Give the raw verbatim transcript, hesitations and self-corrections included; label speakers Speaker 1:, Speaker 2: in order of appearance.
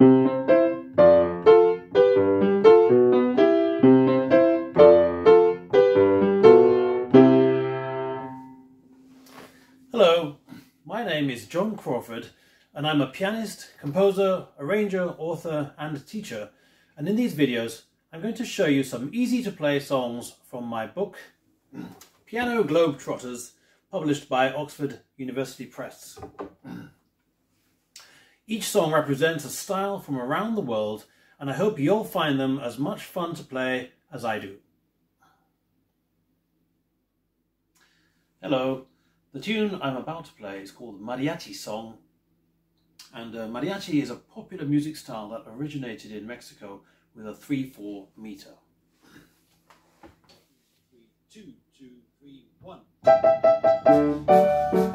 Speaker 1: Hello, my name is John Crawford and I'm a pianist, composer, arranger, author and teacher, and in these videos I'm going to show you some easy to play songs from my book Piano Globetrotters, published by Oxford University Press. Each song represents a style from around the world and I hope you'll find them as much fun to play as I do. Hello. The tune I'm about to play is called Mariachi Song, and uh, mariachi is a popular music style that originated in Mexico with a three four meter. Three, two, two, three, one.